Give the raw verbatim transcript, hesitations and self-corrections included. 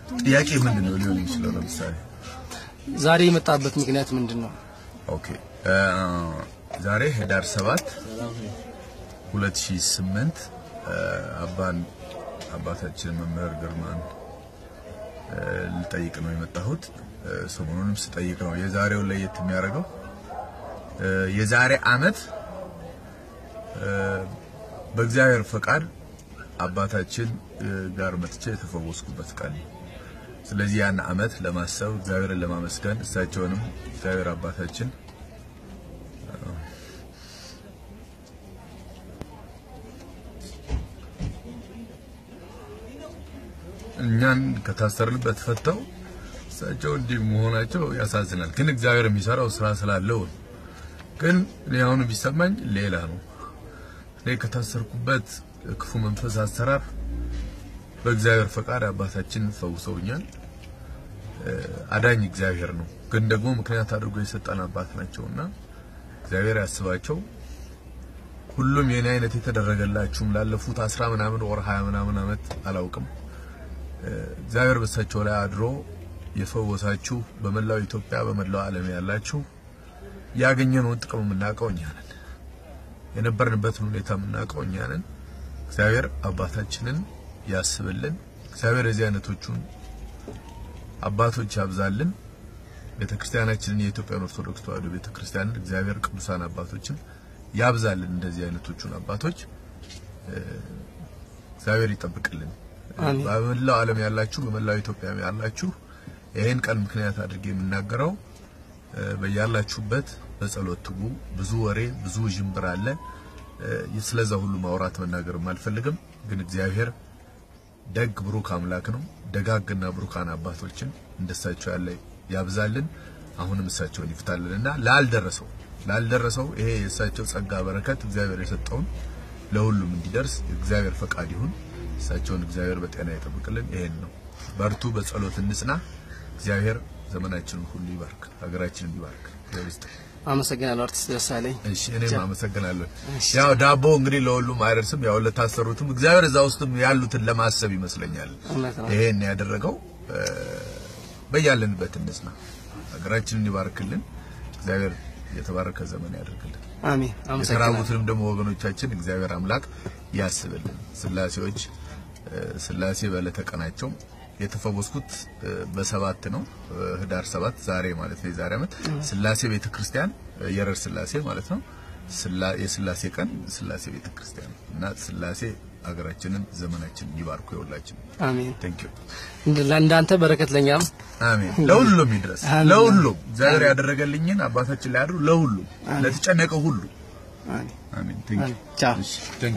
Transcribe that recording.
ጥያቄ ምንድነው ሊሆን ይችላል ለምሳሌ ዛሬ የመጣበት ምክንያት ምንድነው? ኦኬ ዛሬ ህዳር ሰባት ሁለት ሺህ ስምንት አባን አባታችን መምህር ግርማን ልጠይቅ ነው የመጣሁት ሰሞኑንም ስጠይቅ ነው የዛሬው ለየት የሚያደርገው የዛሬ አመት በእግዚአብሔር ፈቃድ አባታችን ጋር መጥቼ የተፈወስኩበት ቀን ስለዚህ ያን አመት ለማሰብ እግዚአብሔርን ለማመስገን እሳቸውንም እግዚአብሔር አባታችን እኛን ከታሰርንበት ፈተው እሳቸው እንዲህ መሆናቸው ያሳዝናል ግን እግዚአብሔር የሚሰራው ስራ ስላለው ግን ለያውኑ ቢሰማኝ ሌላ ነው እኔ ከታሰርኩበት ክፉ መንፈስ አሰራር በእግዚአብሔር ፈቃድ አባታችን ፈውሰውኛል አዳኝ እግዚአብሔር ነው ግን ደግሞ ምክንያት አድርጎ የሰጠን አባት ናቸውና እግዚአብሔር ያስባቸው ሁሉም የኔ አይነት የተደረገላችሁም ላለፉት አስራ ምናምን ወር ሃያ ምናምን አመት አላውቅም እግዚአብሔር በሰቸው ላይ አድሮ የፈወሳችሁ በመላው ኢትዮጵያ በመላው ዓለም ያላችሁ ያገኘነው ጥቅም ምናቀው እኛን የነበርንበትን ሁኔታ ምናቀው እኛን እግዚአብሔር አባታችንን ያስብልን እግዚአብሔር እዚህ አይነቶቹን አባቶች ያብዛልን ቤተክርስቲያናችንን የኢትዮጵያ ኦርቶዶክስ ተዋሕዶ ቤተክርስቲያን እግዚአብሔር ቅዱሳን አባቶችን ያብዛልን እንደዚህ አይነቶቹን አባቶች እግዚአብሔር ይጠብቅልን በመላው ዓለም ያላችሁ በመላው ኢትዮጵያ ያላችሁ ይሄን ቀን ምክንያት አድርጌ የምናገረው በያላችሁበት በጸሎት ትጉ ብዙ ወሬ ብዙ ጅምብር አለ ስለዛ ሁሉ ማውራት መናገር ማልፈልግም ግን እግዚአብሔር ደግ ብሩክ አምላክ ነው ደጋግና ብሩካን አባቶችን እንደሳቸው ያለ ያብዛልን አሁንም እሳቸውን ይፍታልንና ላልደረሰው ላልደረሰው ይሄ የእሳቸው ጸጋ በረከት እግዚአብሔር የሰጠውን ለሁሉም እንዲደርስ እግዚአብሔር ፈቃድ ይሁን እሳቸውን እግዚአብሔር በጤና ይጠብቅልን ይሄን ነው በርቱ በጸሎት እንጽና እግዚአብሔር ዘመናችንን ሁሉ ይባርክ ሀገራችንን ይባርክ ለርስት አመሰግናለሁ አርቲስት ደሳለኝ እሺ እኔም አመሰግናለሁ ያው ዳቦ እንግዲህ ለሁሉም አይደርስም ያው ለታሰሩትም እግዚአብሔር እዛ ውስጥም ያሉትን ለማሰብ ይመስለኛል ይሄን ያደረገው በያለንበት እንጽና ሀገራችንን ይባርክልን እግዚአብሔር የተባረከ ዘመን ያድርግልን አሜን አመሰግናለሁ የተራቡትንም ደግሞ ወገኖቻችን እግዚአብሔር አምላክ ያስብልን ስላሴዎች ስላሴ በለተቀናቸው የተፈወስኩት በሰባት ነው ህዳር ሰባት ዛሬ ማለት ነው ዛሬ አመት ስላሴ ቤተክርስቲያን የረር ስላሴ ማለት ነው የስላሴ ቀን ስላሴ ቤተክርስቲያን እና ስላሴ ሀገራችንን ዘመናችንን ይባርኩ ይወላችን አሜን ቴንክ ዩ ለእንዳንተ በረከት ለኛም አሜን ለሁሉም ይድረስ ለሁሉም እግዚአብሔር ያደረገልኝን አባታችን ላይ አድሩ ለሁሉም ለተጨነቀው ሁሉ አሜን ቴንክ ዩ ቻው